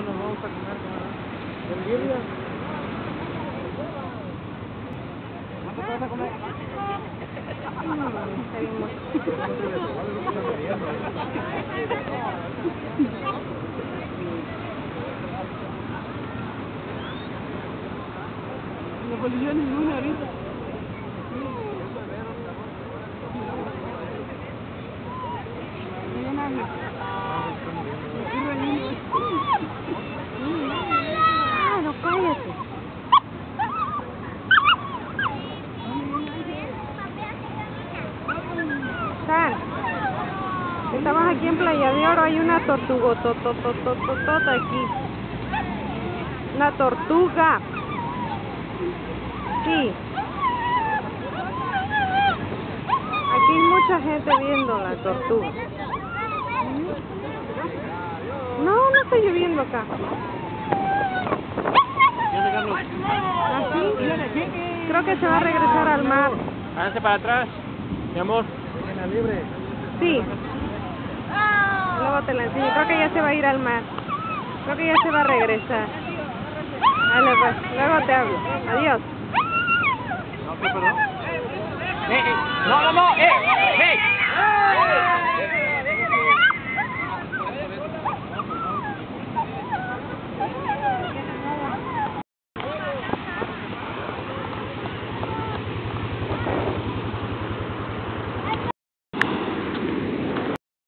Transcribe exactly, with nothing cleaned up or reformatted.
nos vamos a comer, ¿El birria? ¿Cuánto te vas a comer? No, está bien muerto. No policía ninguna ahorita. Ah, no, cállate. San, estamos aquí en Playa de Oro, hay una tortuga, tototototota aquí. Una tortuga. Sí. Aquí hay mucha gente viendo la tortuga. No, no está lloviendo acá. ¿Así? Creo que se va a regresar al mar. Háganse para atrás, mi amor. Libre. Sí. Luego te la enseño. Creo que ya se va a ir al mar. Creo que ya se va a regresar. Dale, pues. Luego te hablo. Adiós. No, ¿qué, perdón?